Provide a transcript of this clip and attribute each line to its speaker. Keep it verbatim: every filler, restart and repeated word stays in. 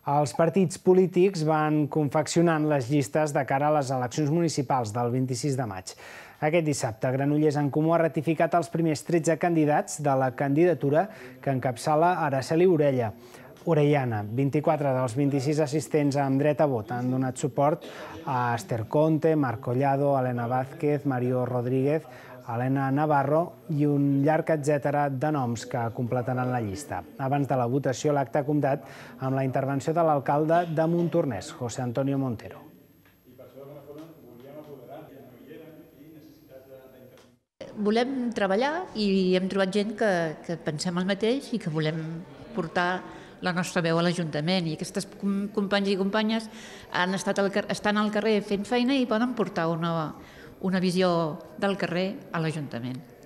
Speaker 1: Els partits polítics van confeccionant les llistes de cara a les eleccions municipals del vint-i-sis de maig. Aquest dissabte, Granollers en Comú ha ratificat els primers tretze candidats de la candidatura que encapçala Araceli Orella. Orellana. vint-i-quatre dels vint-i-sis assistents amb dret a vot han donat suport a Esther Conte, Marc Collado, Elena Vázquez, Mario Rodríguez, Helena Navarro i un llarg etcètera de noms que completaran la llista. Abans de la votació, l'acte ha comptat amb la intervenció de l'alcalde de Montornès, José Antonio Montero.
Speaker 2: Volem treballar i hem trobat gent que, que pensem el mateix i que volem portar la nostra veu a l'Ajuntament. I aquestes companys i companyes han estat al, estan al carrer fent feina i poden portar una, una visió del carrer a l'Ajuntament.